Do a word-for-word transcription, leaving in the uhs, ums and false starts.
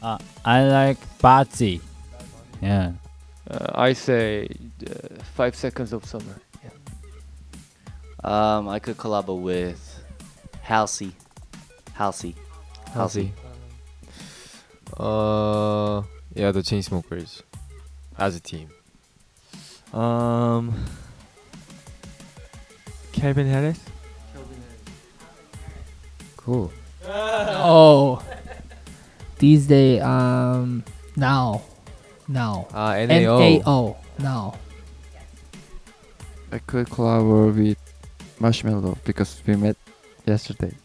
Uh, I like Bazi. Yeah. Uh, I say uh, Five Seconds of Summer. Um, I could collab with Halsey. Halsey. Halsey. Uh, yeah, the Chainsmokers as a team. Um, Calvin Harris. Cool. Oh, these days, um, now, now, Uh, N N A O. A O, now. I could collaborate with Marshmello because we met yesterday.